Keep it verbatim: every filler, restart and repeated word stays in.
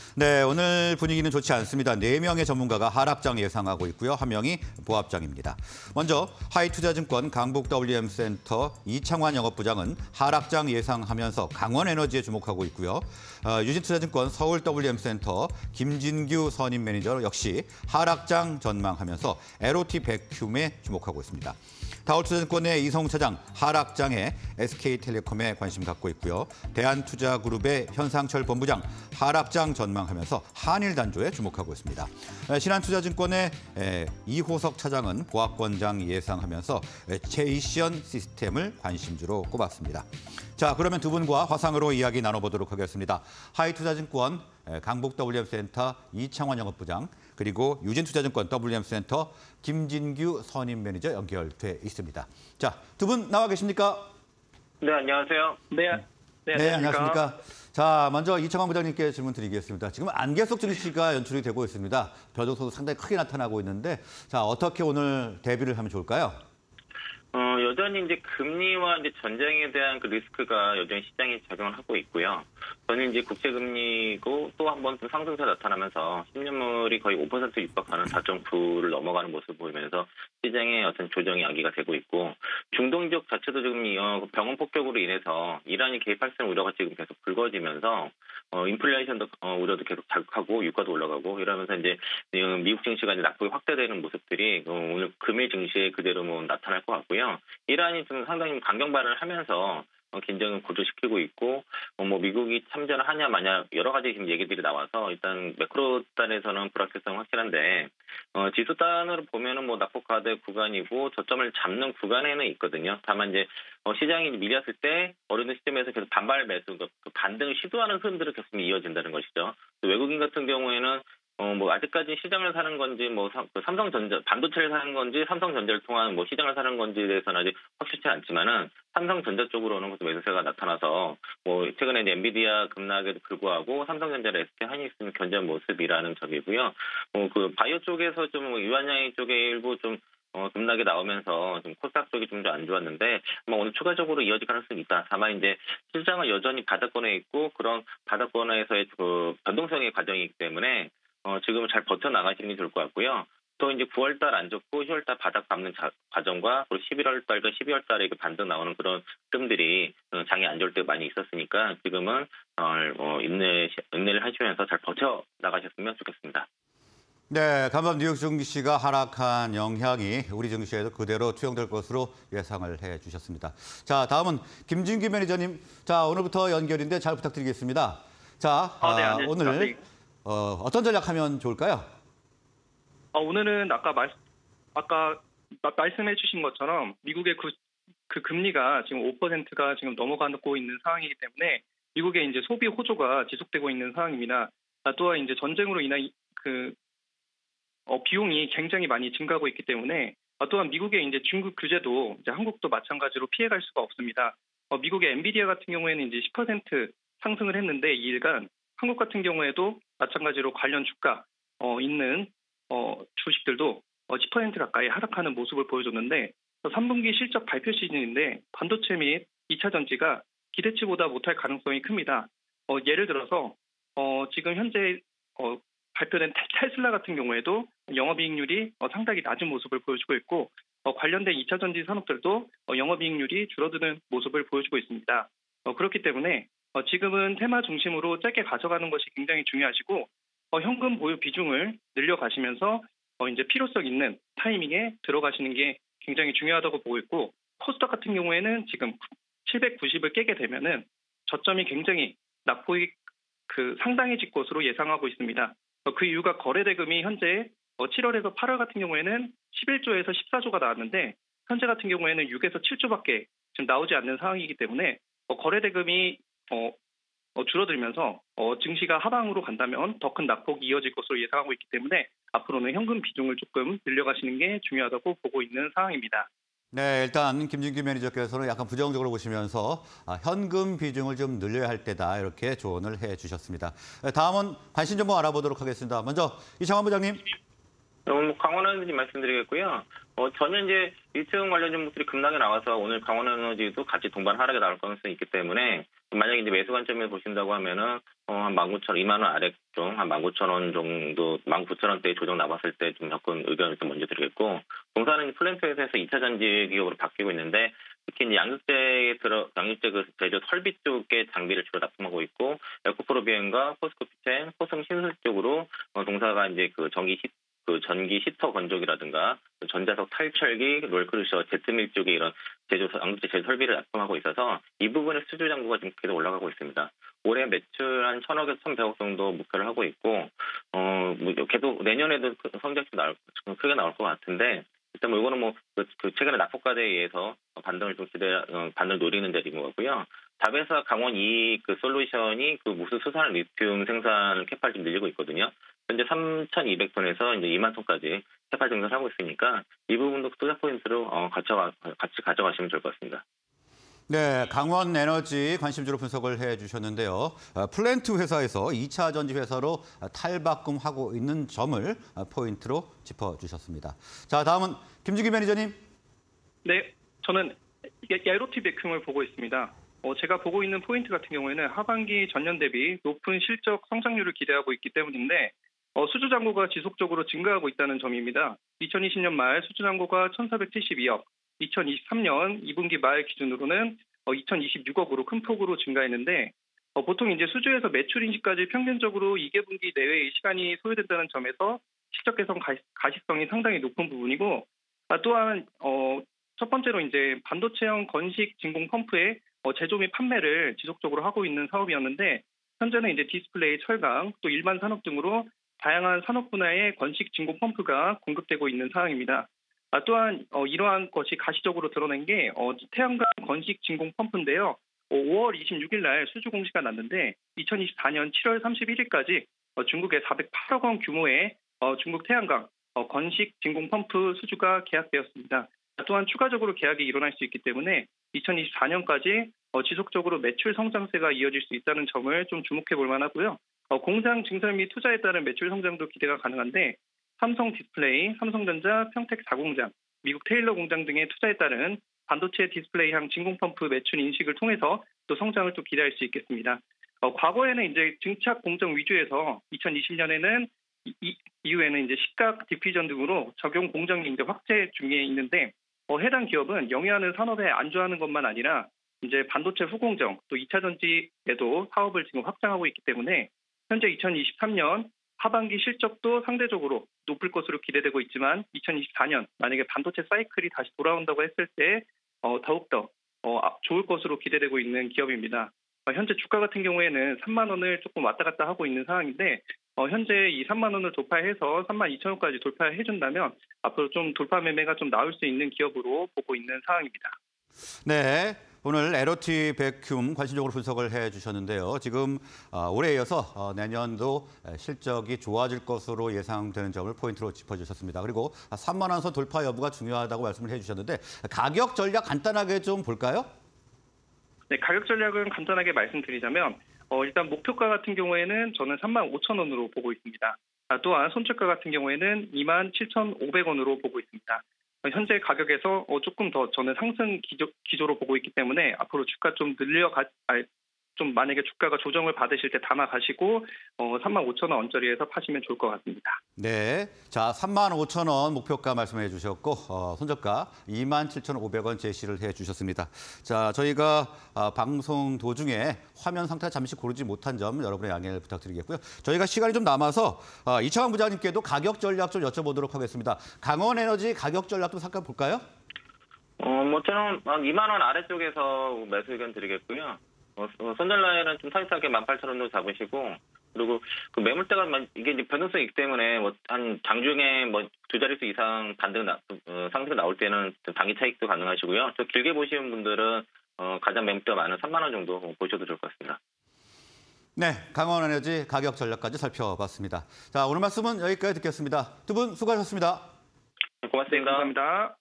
네, 오늘 분위기는 좋지 않습니다. 네 명의 전문가가 하락장 예상하고 있고요. 한 명이 보합장입니다. 먼저 하이투자증권 강북 더블유엠센터 이창환 영업부장은 하락장 예상하면서 강원에너지에 주목하고 있고요. 어, 유진투자증권 서울 더블유엠센터 김진규 선임 매니저 역시 하락장 전망하면서 엘오티 백큐엠에 주목하고 있습니다. 다올투자증권의 이성우 차장 하락장에 에스케이텔레콤에 관심 갖고 있고요. 대한투자그룹의 현상철 본부장 하락장 전망하면서 한일단조에 주목하고 있습니다. 신한투자증권의 이호석 차장은 보합권장 예상하면서 제이션 시스템을 관심주로 꼽았습니다. 자, 그러면 두 분과 화상으로 이야기 나눠보도록 하겠습니다. 하이투자증권 강북 더블유엠센터 이창환 영업부장, 그리고 유진투자증권 더블유엠센터 김진규 선임 매니저 연결돼 있습니다. 자, 두 분 나와 계십니까? 네, 안녕하세요. 네, 네, 네 안녕하십니까? 자, 먼저 이창환 부장님께 질문 드리겠습니다. 지금 안개속 증시가 연출이 되고 있습니다. 변동성도 상당히 크게 나타나고 있는데, 자, 어떻게 오늘 대비를 하면 좋을까요? 어, 여전히 이제 금리와 이제 전쟁에 대한 그 리스크가 여전히 시장에 작용을 하고 있고요. 저는 이제 국채금리고 또 한 번 좀 상승세 나타나면서 십 년물이 거의 오 퍼센트 육박하는 사 점 구를 넘어가는 모습을 보이면서 시장의 어떤 조정이 야기가 되고 있고, 중동 지역 자체도 지금 병원 폭격으로 인해서 이란이 개입할 수 있는 우려가 지금 계속 불거지면서 어, 인플레이션도 어, 우려도 계속 자극하고 유가도 올라가고 이러면서 이제 미국 증시가 이제 낙폭이 확대되는 모습들이 어, 오늘 금일 증시에 그대로 뭐 나타날 것 같고요. 이란이 좀 상당히 강경 발언을 하면서 어, 긴장을 고조시키고 있고, 어, 뭐 미국이 참전을 하냐 마냐 여러 가지 지금 얘기들이 나와서 일단 매크로 단에서는 불확실성 확실한데, 어, 지수 단으로 보면은 뭐 낙폭과대 구간이고 저점을 잡는 구간에는 있거든요. 다만 이제 어, 시장이 밀렸을 때 어느 시점에서 계속 반발 매수, 그 반등을 시도하는 흐름들이 계속 이어진다는 것이죠. 외국인 같은 경우에는 어, 뭐, 아직까지 시장을 사는 건지, 뭐, 삼성전자, 반도체를 사는 건지, 삼성전자를 통한 뭐, 시장을 사는 건지에 대해서는 아직 확실치 않지만은, 삼성전자 쪽으로는 매수세가 나타나서, 뭐, 최근에 이제 엔비디아 급락에도 불구하고, 삼성전자를 에스케이 하이닉스는 견제한 모습이라는 점이고요. 어, 그, 바이오 쪽에서 좀, 유한양이 쪽에 일부 좀, 어, 급락이 나오면서 좀 코스닥 쪽이 좀 더 안 좋았는데, 뭐, 오늘 추가적으로 이어질 가능성이 있다. 다만 이제, 시장은 여전히 바닥권에 있고, 그런 바닥권에서의 그, 변동성의 과정이기 때문에, 어, 지금은 잘 버텨나가시는 게 좋을 것 같고요. 또 이제 구월달 안 좋고 시월달 바닥 밟는 자, 과정과 그리고 십일월달과 십이월달에 그 반등 나오는 그런 뜸들이 장이 안 좋을 때 많이 있었으니까 지금은 어, 어, 인내, 인내를 하시면서 잘 버텨나가셨으면 좋겠습니다. 네, 간밤 뉴욕 증시가 하락한 영향이 우리 증시에도 그대로 투영될 것으로 예상을 해주셨습니다. 자, 다음은 김진규 매니저님. 자, 오늘부터 연결인데 잘 부탁드리겠습니다. 자, 아, 네, 아, 오늘 네. 어, 어떤 전략하면 좋을까요? 아, 오늘은 아까 말 아까 말씀해 주신 것처럼 미국의 그, 그 금리가 지금 오 퍼센트가 지금 넘어가고 있는 상황이기 때문에 미국의 이제 소비 호조가 지속되고 있는 상황입니다. 아, 또한 이제 전쟁으로 인한 그 어, 비용이 굉장히 많이 증가하고 있기 때문에 아, 또한 미국의 이제 중국 규제도 이제 한국도 마찬가지로 피해갈 수가 없습니다. 어, 미국의 엔비디아 같은 경우에는 이제 십 퍼센트 상승을 했는데 이 일간 한국 같은 경우에도 마찬가지로 관련 주가 어, 있는 어, 주식들도 어, 십 퍼센트 가까이 하락하는 모습을 보여줬는데 삼 분기 실적 발표 시즌인데 반도체 및 이 차 전지가 기대치보다 못할 가능성이 큽니다. 어, 예를 들어서 어, 지금 현재 어, 발표된 테슬라 같은 경우에도 영업이익률이 어, 상당히 낮은 모습을 보여주고 있고 어, 관련된 이 차 전지 산업들도 어, 영업이익률이 줄어드는 모습을 보여주고 있습니다. 어, 그렇기 때문에 어, 지금은 테마 중심으로 짧게 가져가는 것이 굉장히 중요하시고 어, 현금 보유 비중을 늘려가시면서 어, 이제 필요성 있는 타이밍에 들어가시는 게 굉장히 중요하다고 보고 있고, 코스닥 같은 경우에는 지금 칠백구십을 깨게 되면은 저점이 굉장히 낙폭이 그 상당해질 것으로 예상하고 있습니다. 어, 그 이유가 거래 대금이 현재 어, 칠월에서 팔월 같은 경우에는 십일 조에서 십사 조가 나왔는데 현재 같은 경우에는 육에서 칠 조밖에 지금 나오지 않는 상황이기 때문에 어, 거래 대금이 어, 어, 줄어들면서 어, 증시가 하방으로 간다면 더 큰 낙폭이 이어질 것으로 예상하고 있기 때문에 앞으로는 현금 비중을 조금 늘려가시는 게 중요하다고 보고 있는 상황입니다. 네, 일단 김진규 매니저께서는 약간 부정적으로 보시면서 아, 현금 비중을 좀 늘려야 할 때다 이렇게 조언을 해주셨습니다. 다음은 관심 정보 알아보도록 하겠습니다. 먼저 이창환 부장님. 오늘 강원에너지 말씀드리겠고요. 어, 저는 이제 리튬 관련 종목들이 급락에 나와서 오늘 강원에너지도 같이 동반 하락에 나올 가능성이 있기 때문에 만약에 이제 매수 관점에서 보신다고 하면은 어, 한 만 구천 원, 이만 원 아래쪽 한 만 구천 원 정도, 만 구천 원대에 조정 나왔을 때 좀 접근 의견을 좀 먼저 드리겠고, 동사는 플랜트에서 이 차 전지 기업으로 바뀌고 있는데 특히 이제 양극재에 들어 양극재 그 제조 설비 쪽에 장비를 주로 납품하고 있고, 에코프로 비엔과 포스코 피첸, 포성 신설 쪽으로 어, 동사가 이제 그 전기 히, 그 전기 히터 건조기라든가 전자석 탈철기, 롤크루셔, 제트밀 쪽에 이런 제조 양극재 제조 설비를 납품하고 있어서 이 부분의 수주 잔고가 지금 계속 올라가고 있습니다. 올해 매출 한 천억에서 천백억 정도 목표를 하고 있고, 어, 뭐 계속 내년에도 성장이 나올, 크게 나올 것 같은데, 일단 뭐 이거는 뭐, 그, 그 최근에 낙폭과대에 의해서 반등을 좀 기대, 어, 반등을 노리는 자리인 것 같고요. 자회사 강원 이 그 솔루션이 그 무수 수산 리튬 생산 캐파를 좀 늘리고 있거든요. 현재 삼천이백 톤에서 이제 이만 톤까지 캐파 증설을 하고 있으니까 이 부분도 투자 포인트로 어, 가져가, 같이 가져가시면 좋을 것 같습니다. 네, 강원 에너지 관심주로 분석을 해주셨는데요. 플랜트 회사에서 이 차 전지 회사로 탈바꿈하고 있는 점을 포인트로 짚어주셨습니다. 자, 다음은 김주기 매니저님. 네, 저는 에로티 베큐움을 보고 있습니다. 어, 제가 보고 있는 포인트 같은 경우에는 하반기 전년 대비 높은 실적 성장률을 기대하고 있기 때문인데, 어, 수주 잔고가 지속적으로 증가하고 있다는 점입니다. 이천이십 년 말 수주 잔고가 천사백칠십이억, 이천이십삼 년 이 분기 말 기준으로는 어, 이천이십육억으로 큰 폭으로 증가했는데, 어, 보통 이제 수주에서 매출 인식까지 평균적으로 이 개분기 내외의 시간이 소요된다는 점에서 실적 개선 가시, 가시성이 상당히 높은 부분이고, 아, 또한 어, 첫 번째로 이제 반도체형 건식 진공 펌프의 어, 제조 및 판매를 지속적으로 하고 있는 사업이었는데, 현재는 이제 디스플레이, 철강, 또 일반 산업 등으로 다양한 산업 분야의 건식 진공 펌프가 공급되고 있는 상황입니다. 아, 또한 어, 이러한 것이 가시적으로 드러낸 게 어, 태양광 건식 진공 펌프인데요. 어, 오월 이십육일 날 수주 공시가 났는데 이천이십사 년 칠월 삼십일일까지 어, 중국의 사백팔억 원 규모의 어, 중국 태양광 어, 건식 진공 펌프 수주가 계약되었습니다. 또한 추가적으로 계약이 일어날 수 있기 때문에 이천이십사 년까지 어, 지속적으로 매출 성장세가 이어질 수 있다는 점을 좀 주목해 볼 만하고요. 어, 공장 증설 및 투자에 따른 매출 성장도 기대가 가능한데, 삼성 디스플레이, 삼성전자, 평택 사 공장, 미국 테일러 공장 등의 투자에 따른 반도체 디스플레이형 진공펌프 매출 인식을 통해서 또 성장을 또 기대할 수 있겠습니다. 어, 과거에는 이제 증착 공정 위주에서 이천이십 년에는 이, 이, 이후에는 이제 식각 디퓨전 등으로 적용 공정이 이제 확대 중에 있는데, 어, 해당 기업은 영위하는 산업에 안주하는 것만 아니라 이제 반도체 후공정 또 이 차 전지에도 사업을 지금 확장하고 있기 때문에 현재 이천이십삼 년 하반기 실적도 상대적으로 높을 것으로 기대되고 있지만, 이천이십사 년 만약에 반도체 사이클이 다시 돌아온다고 했을 때 어, 더욱더 어, 좋을 것으로 기대되고 있는 기업입니다. 어, 현재 주가 같은 경우에는 삼만 원을 조금 왔다 갔다 하고 있는 상황인데, 어, 현재 이 삼만 원을 돌파해서 삼만 이천 원까지 돌파해준다면 앞으로 좀 돌파 매매가 좀 나올 수 있는 기업으로 보고 있는 상황입니다. 네, 오늘 에로티 베큐움 관심적으로 분석을 해주셨는데요. 지금 올해에 이어서 내년도 실적이 좋아질 것으로 예상되는 점을 포인트로 짚어주셨습니다. 그리고 삼만 원 선 돌파 여부가 중요하다고 말씀을 해주셨는데, 가격 전략 간단하게 좀 볼까요? 네, 가격 전략은 간단하게 말씀드리자면 어, 일단 목표가 같은 경우에는 저는 삼만 오천 원으로 보고 있습니다. 아, 또한 손절가 같은 경우에는 이만 칠천오백 원으로 보고 있습니다. 현재 가격에서 조금 더 저는 상승 기조, 기조로 보고 있기 때문에 앞으로 주가 좀 늘려가, 아니, 좀 만약에 주가가 조정을 받으실 때 담아 가시고 어, 삼만 오천 원 언저리에서 파시면 좋을 것 같습니다. 네, 자 삼만 오천 원 목표가 말씀해 주셨고 어, 손절가 이만 칠천오백 원 제시를 해 주셨습니다. 자, 저희가 어, 방송 도중에 화면 상태 잠시 고르지 못한 점 여러분의 양해를 부탁드리겠고요. 저희가 시간이 좀 남아서 어, 이창환 부장님께도 가격 전략 좀 여쭤보도록 하겠습니다. 강원에너지 가격 전략도 잠깐 볼까요? 어, 뭐 저는 한 이만 원 아래쪽에서 매수 의견 드리겠고요. 어, 손절 라인은 좀 타이트하게 만 팔천 원으로 잡으시고, 그리고 그 매물대가 이게 이제 변동성이 있기 때문에 뭐 한 장중에 뭐 두 자릿수 이상 반등 나, 어, 상승이 나올 때는 단기 차익도 가능하시고요. 또 길게 보시는 분들은 어, 가장 매물대가 많은 삼만 원 정도 보셔도 좋을 것 같습니다. 네, 강원에너지 가격 전략까지 살펴봤습니다. 자, 오늘 말씀은 여기까지 듣겠습니다. 두 분 수고하셨습니다. 고맙습니다. 네, 감사합니다.